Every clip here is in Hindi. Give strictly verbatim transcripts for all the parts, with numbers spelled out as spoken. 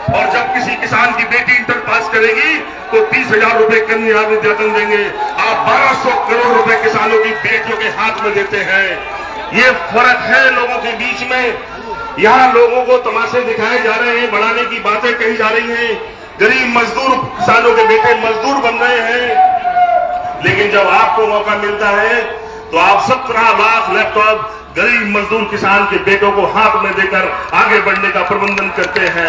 और जब किसी किसान की बेटी इंटर पास करेगी तो तीस हजार रुपए कन्या विद्याधन देंगे। आप बारह सौ करोड़ रुपए किसानों की बेटियों के हाथ में देते हैं। ये फर्क है लोगों के बीच में। यहाँ लोगों को तमाशे दिखाए जा रहे हैं, बढ़ाने की बातें कही जा रही हैं। गरीब मजदूर किसानों के बेटे मजदूर बन रहे हैं, लेकिन जब आपको मौका मिलता है तो आप सत्रह लाख लैपटॉप गरीब मजदूर किसान के बेटों को हाथ में देकर आगे बढ़ने का प्रबंधन करते हैं।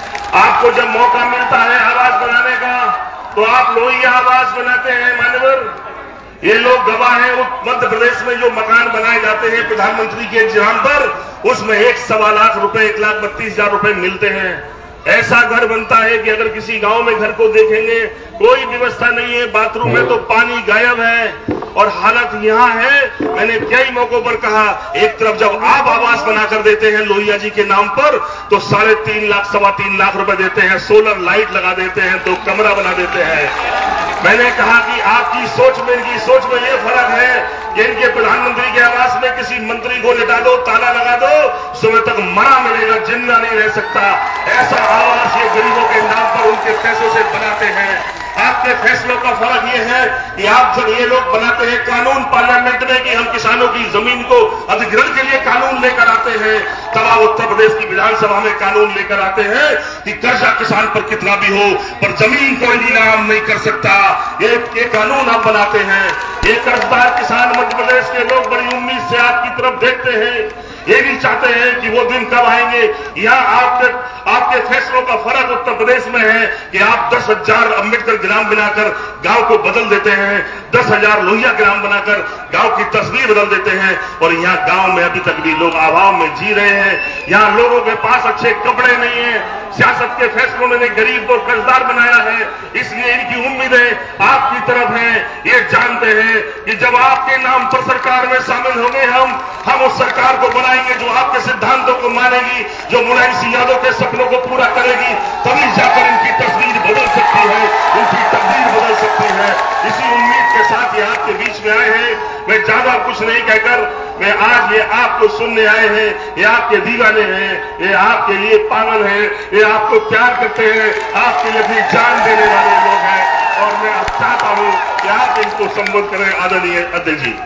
आपको जब मौका मिलता है आवाज बनाने का तो आप लोहिया आवाज बनाते हैं। मान्यवर ये लोग गवाह हैं, मध्य प्रदेश में जो मकान बनाए जाते हैं प्रधानमंत्री के इंतजाम पर, उसमें एक सवा लाख रुपए एक लाख बत्तीस हजार रुपए मिलते हैं। ऐसा घर बनता है कि अगर किसी गांव में घर को देखेंगे कोई व्यवस्था नहीं है, बाथरूम में तो पानी गायब है। और हालत यहाँ है, मैंने कई मौकों पर कहा, एक तरफ जब आप आवास बनाकर देते हैं लोहिया जी के नाम पर तो साढ़े तीन लाख सवा तीन लाख रुपए देते हैं, सोलर लाइट लगा देते हैं, दो कमरा बना देते हैं। मैंने कहा कि आपकी सोच में इनकी सोच में ये फर्क है कि इनके प्रधानमंत्री के आवास में किसी मंत्री को लिटा दो, ताला लगा दो, सुबह तक मरा मिलेगा, जिंदा नहीं रह सकता। ऐसा आवास ये गरीबों के नाम पर उनके पैसों से बनाते हैं। आपके फैसलों का फर्क ये है कि आप जब ये लोग बनाते हैं कानून पार्लियामेंट में कि हम किसानों की जमीन को अधिग्रहण के लिए कानून लेकर आते हैं, तब आप उत्तर प्रदेश की विधानसभा में कानून लेकर आते हैं कि कर्जा किसान पर कितना भी हो पर जमीन कोई नीलाम नहीं कर सकता। ये, ये कानून आप बनाते हैं। ये कर्जदार किसान मध्य प्रदेश के लोग बड़ी उम्मीद से आपकी तरफ देखते हैं, ये भी चाहते हैं कि वो दिन कब आएंगे। यहाँ आपके आपके फैसलों का फर्क उत्तर प्रदेश में है कि आप दस हजार अम्बेडकर ग्राम बनाकर गांव को बदल देते हैं, दस हजार लोहिया ग्राम बनाकर गांव की तस्वीर बदल देते हैं। और यहाँ गांव में अभी तक भी लोग अभाव में जी रहे हैं। यहाँ लोगों के पास अच्छे कपड़े नहीं है। सियासत के फैसलों ने गरीब को कर्जदार बनाया है, इसलिए इनकी उम्मीदें आपकी तरफ हैं। ये जानते हैं कि जब आपके नाम पर सरकार में शामिल होंगे हम हम उस सरकार को बनाएंगे जो आपके सिद्धांतों को मानेगी, जो मुलायम सिंह यादव के सपनों को पूरा करेगी। तभी जाकर इनकी तस्वीर बदल सकती है, उनकी तकदीर बदल सकती है। इसी उम्मीद के साथ ये आपके बीच में आए हैं। मैं ज्यादा कुछ नहीं कहकर मैं आज ये आपको सुनने आए हैं। ये आपके दीवाने हैं, ये आपके लिए पागल हैं, ये आपको प्यार करते हैं, आपके लिए अपनी जान देने वाले लोग हैं। और मैं अब चाहता हूं कि आप इनको संबोधित करें। आदरणीय अध्यक्ष जी।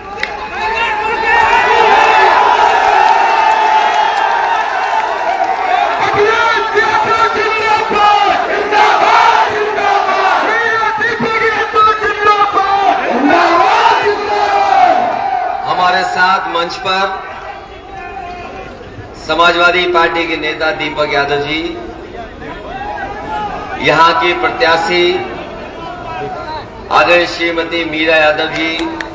हमारे साथ मंच पर समाजवादी पार्टी के नेता दीपक यादव जी, यहां की प्रत्याशी आदरणीय श्रीमती मीरा यादव जी,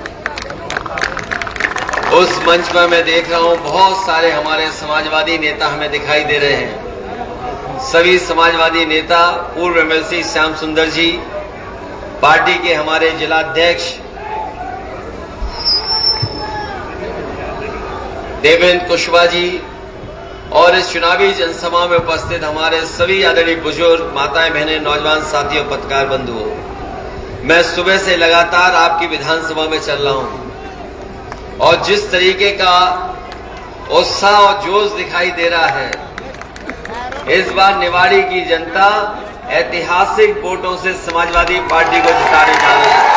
उस मंच पर मैं देख रहा हूं बहुत सारे हमारे समाजवादी नेता हमें दिखाई दे रहे हैं। सभी समाजवादी नेता, पूर्व एमएलसी श्याम सुंदर जी, पार्टी के हमारे जिलाध्यक्ष देवेंद्र कुशवाहा जी और इस चुनावी जनसभा में उपस्थित हमारे सभी आदरणीय बुजुर्ग, माताएं, बहनें, नौजवान साथियों, पत्रकार बंधुओं, मैं सुबह से लगातार आपकी विधानसभा में चल रहा हूं और जिस तरीके का उत्साह और जोश दिखाई दे रहा है, इस बार निवाड़ी की जनता ऐतिहासिक वोटों से समाजवादी पार्टी को जिताने जा रही है।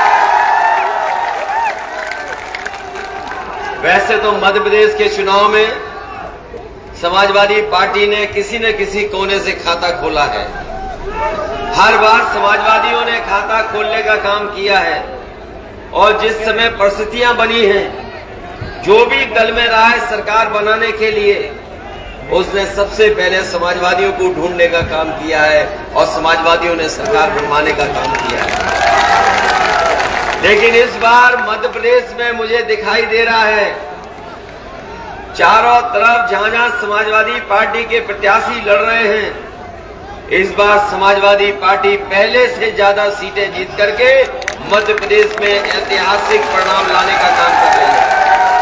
वैसे तो मध्य प्रदेश के चुनाव में समाजवादी पार्टी ने किसी न किसी कोने से खाता खोला है। हर बार समाजवादियों ने खाता खोलने का काम किया है और जिस समय परिस्थितियां बनी हैं, जो भी दल में रहा है सरकार बनाने के लिए, उसने सबसे पहले समाजवादियों को ढूंढने का काम किया है और समाजवादियों ने सरकार बनवाने का काम किया है। लेकिन इस बार मध्य प्रदेश में मुझे दिखाई दे रहा है, चारों तरफ जहां जहां समाजवादी पार्टी के प्रत्याशी लड़ रहे हैं, इस बार समाजवादी पार्टी पहले से ज्यादा सीटें जीत करके मध्य प्रदेश में ऐतिहासिक परिणाम लाने का काम कर रही है।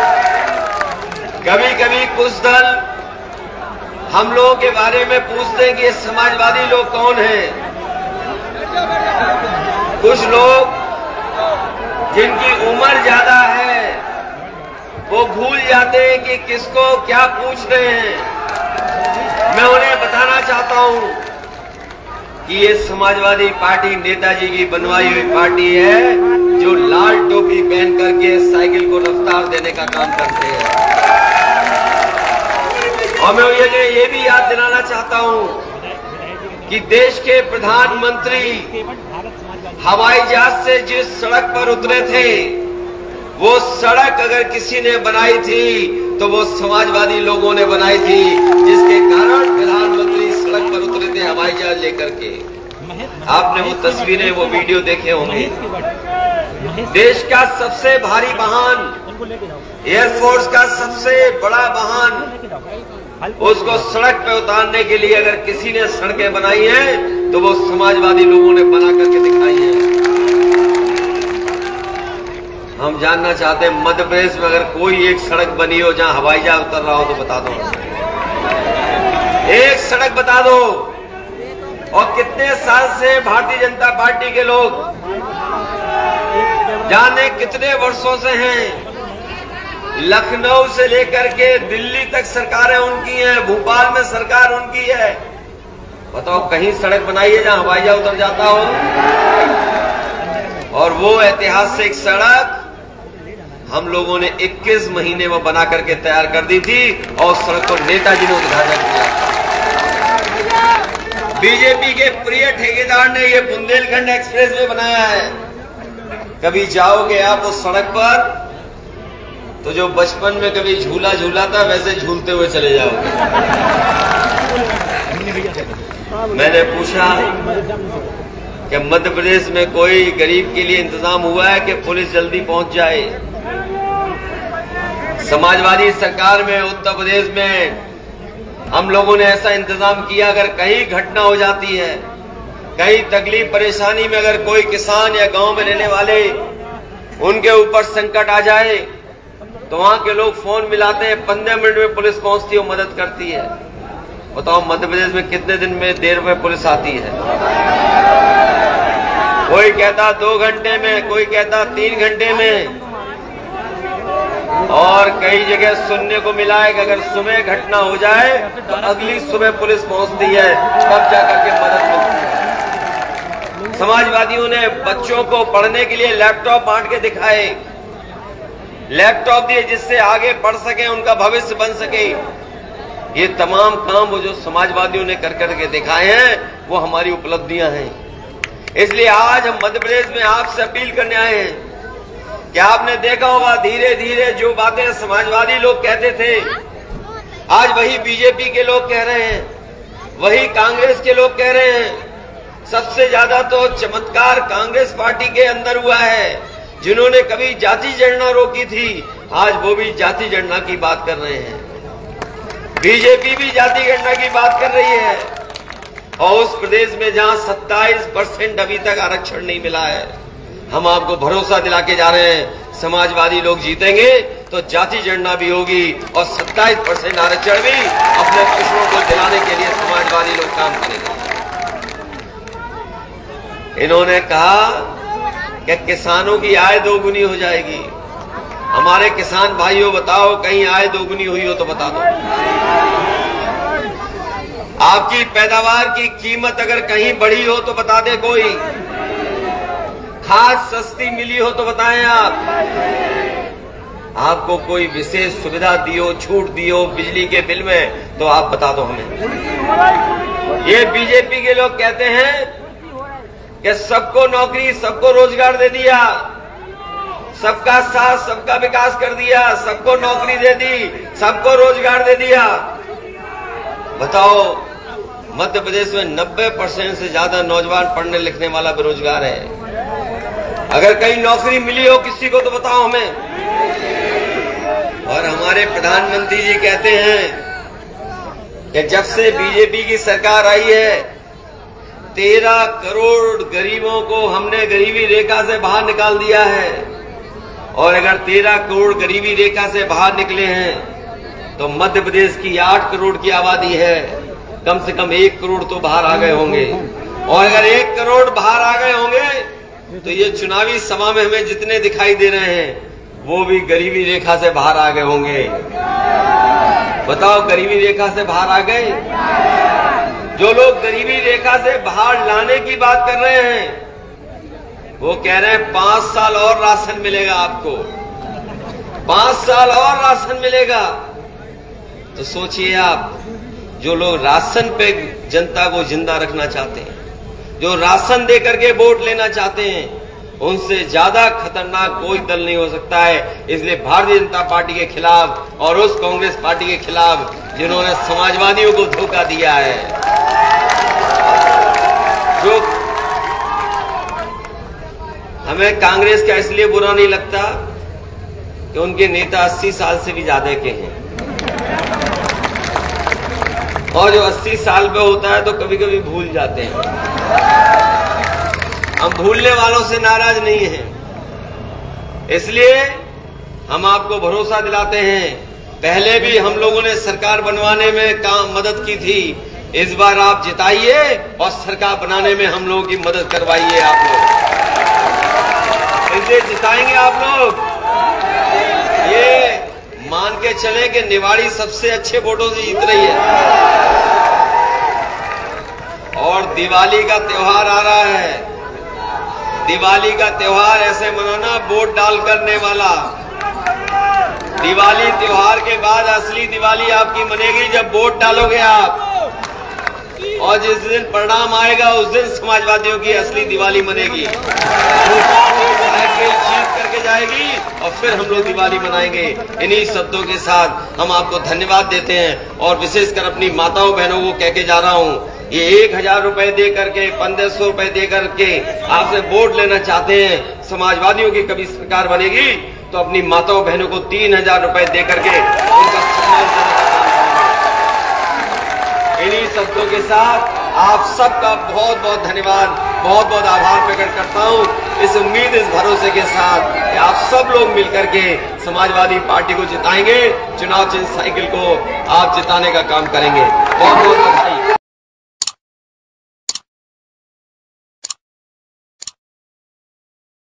कभी कभी कुछ दल हम लोगों के बारे में पूछते हैं कि ये समाजवादी लोग कौन हैं। कुछ लोग जिनकी उम्र ज्यादा है वो भूल जाते हैं कि किसको क्या पूछ रहे हैं। मैं उन्हें बताना चाहता हूं कि ये समाजवादी पार्टी नेताजी की बनवाई हुई पार्टी है जो लाल टोपी पहन करके साइकिल को रफ्तार देने का काम करते हैं। और मैं ये ये भी याद दिलाना चाहता हूं कि देश के प्रधानमंत्री हवाई जहाज से जिस सड़क पर उतरे थे, वो सड़क अगर किसी ने बनाई थी तो वो समाजवादी लोगों ने बनाई थी, जिसके कारण प्रधानमंत्री सड़क पर उतरे थे हवाई जहाज लेकर के। आपने वो तस्वीरें, वो वीडियो देखे होंगे। देश का सबसे भारी वाहन, एयरफोर्स का सबसे बड़ा वाहन, उसको सड़क पे उतारने के लिए अगर किसी ने सड़कें बनाई हैं तो वो समाजवादी लोगों ने बना करके दिखाई है। हम जानना चाहते हैं मध्य प्रदेश में अगर कोई एक सड़क बनी हो जहां हवाई जहाज उतर रहा हो तो बता दो, एक सड़क बता दो। और कितने साल से भारतीय जनता पार्टी के लोग, जाने कितने वर्षों से हैं, लखनऊ से लेकर के दिल्ली तक सरकारें उनकी हैं, भोपाल में सरकार उनकी है। बताओ कहीं सड़क बनाई है जहां हवाई जहाज उतर जाता हो? और वो ऐतिहासिक सड़क हम लोगों ने इक्कीस महीने में बना करके तैयार कर दी थी और सड़क को नेताजी ने उद्घाटन किया। बीजेपी के प्रिय ठेकेदार ने ये बुंदेलखंड एक्सप्रेस वे बनाया है। कभी जाओगे आप उस सड़क पर तो जो बचपन में कभी झूला झूला था वैसे झूलते हुए चले जाओगे। मैंने पूछा कि मध्य प्रदेश में कोई गरीब के लिए इंतजाम हुआ है कि पुलिस जल्दी पहुंच जाए? समाजवादी सरकार में उत्तर प्रदेश में हम लोगों ने ऐसा इंतजाम किया, अगर कहीं घटना हो जाती है, कहीं तकलीफ परेशानी में अगर कोई किसान या गांव में रहने वाले उनके ऊपर संकट आ जाए तो वहां के लोग फोन मिलाते हैं, पंद्रह मिनट में पुलिस पहुंचती है, मदद करती है। बताओ मध्य प्रदेश में कितने दिन में देर में पुलिस आती है? कोई कहता दो घंटे में, कोई कहता तीन घंटे में। और कई जगह सुनने को मिला है कि अगर सुबह घटना हो जाए तो अगली सुबह पुलिस पहुंचती है, तब जाकर के मदद मिलती है। समाजवादियों ने बच्चों को पढ़ने के लिए लैपटॉप बांट के दिखाए, लैपटॉप दिए जिससे आगे पढ़ सके, उनका भविष्य बन सके। ये तमाम काम वो जो समाजवादियों ने कर करके दिखाए हैं वो हमारी उपलब्धियां हैं। इसलिए आज हम मध्य प्रदेश में आपसे अपील करने आए हैं कि आपने देखा होगा धीरे धीरे जो बातें समाजवादी लोग कहते थे आज वही बीजेपी के लोग कह रहे हैं, वही कांग्रेस के लोग कह रहे हैं। सबसे ज्यादा तो चमत्कार कांग्रेस पार्टी के अंदर हुआ है, जिन्होंने कभी जाति जनगणना रोकी थी आज वो भी जाति जनगणना की बात कर रहे हैं। बीजेपी भी जाति गणना की बात कर रही है। और उस प्रदेश में जहां सत्ताईस परसेंट अभी तक आरक्षण नहीं मिला है, हम आपको भरोसा दिला के जा रहे हैं समाजवादी लोग जीतेंगे तो जाति जनगणना भी होगी और सत्ताईस परसेंट आरक्षण भी अपने पिछड़ों को दिलाने के लिए समाजवादी लोग काम करेंगे। इन्होंने कहा कि किसानों की आय दोगुनी हो जाएगी। हमारे किसान भाइयों बताओ कहीं आय दोगुनी हुई हो तो बता दो। आपकी पैदावार की कीमत अगर कहीं बढ़ी हो तो बता दे कोई। खाद सस्ती मिली हो तो बताएं आप। आपको कोई विशेष सुविधा दियो, छूट दियो बिजली के बिल में तो आप बता दो हमें। ये बीजेपी के लोग कहते हैं कि सबको नौकरी, सबको रोजगार दे दिया, सबका साथ, सबका विकास कर दिया, सबको नौकरी दे दी, सबको रोजगार दे दिया। बताओ मध्य प्रदेश में नब्बे परसेंट से ज्यादा नौजवान पढ़ने लिखने वाला बेरोजगार है। अगर कहीं नौकरी मिली हो किसी को तो बताओ हमें। और हमारे प्रधानमंत्री जी कहते हैं कि जब से बीजेपी की सरकार आई है तेरह करोड़ गरीबों को हमने गरीबी रेखा से बाहर निकाल दिया है। और अगर तेरह करोड़ गरीबी रेखा से बाहर निकले हैं तो मध्य प्रदेश की आठ करोड़ की आबादी है, कम से कम एक करोड़ तो बाहर आ गए होंगे। और अगर एक करोड़ बाहर आ गए होंगे तो ये चुनावी सभा में हमें जितने दिखाई दे रहे हैं वो भी गरीबी रेखा से बाहर आ गए होंगे। बताओ गरीबी रेखा से बाहर आ गए। जो लोग गरीबी रेखा से बाहर लाने की बात कर रहे हैं, वो कह रहे हैं पांच साल और राशन मिलेगा आपको, पांच साल और राशन मिलेगा। तो सोचिए आप, जो लोग राशन पे जनता को जिंदा रखना चाहते हैं, जो राशन दे करके वोट लेना चाहते हैं, उनसे ज्यादा खतरनाक कोई दल नहीं हो सकता है। इसलिए भारतीय जनता पार्टी के खिलाफ और उस कांग्रेस पार्टी के खिलाफ जिन्होंने समाजवादियों को धोखा दिया है, जो हमें कांग्रेस का इसलिए बुरा नहीं लगता कि उनके नेता अस्सी साल से भी ज्यादा के हैं, और जो अस्सी साल पे होता है तो कभी कभी भूल जाते हैं। हम भूलने वालों से नाराज नहीं हैं, इसलिए हम आपको भरोसा दिलाते हैं, पहले भी हम लोगों ने सरकार बनवाने में काम मदद की थी, इस बार आप जिताइए और सरकार बनाने में हम लोगों की मदद करवाइए। आप लोग इसे जिताएंगे, आप लोग ये मान के चले कि निवाड़ी सबसे अच्छे वोटों से जीत रही है। और दिवाली का त्योहार आ रहा है, दिवाली का त्योहार ऐसे मनाना वोट डाल करने वाला। दिवाली त्योहार के बाद असली दिवाली आपकी मनेगी जब वोट डालोगे आप, और जिस दिन परिणाम आएगा उस दिन समाजवादियों की असली दिवाली मनेगी। जीत करके जाएगी और फिर हम लोग दिवाली मनाएंगे। इन्हीं शब्दों के साथ हम आपको धन्यवाद देते हैं, और विशेषकर अपनी माताओं बहनों को कह के जा रहा हूँ, ये एक हजार रुपए दे करके, पंद्रह सौ रुपए दे करके आपसे वोट लेना चाहते हैं, समाजवादियों की कभी सरकार बनेगी तो अपनी माताओं बहनों को तीन हजार रुपए दे करके उनका सम्मान देने का काम करेंगे। इन्हीं शब्दों के साथ आप सबका बहुत बहुत धन्यवाद, बहुत बहुत आभार प्रकट करता हूँ, इस उम्मीद, इस भरोसे के साथ कि आप सब लोग मिलकर के समाजवादी पार्टी को जिताएंगे, चुनाव चिन्ह साइकिल को आप जिताने का काम करेंगे। बहुत बहुत बधाई।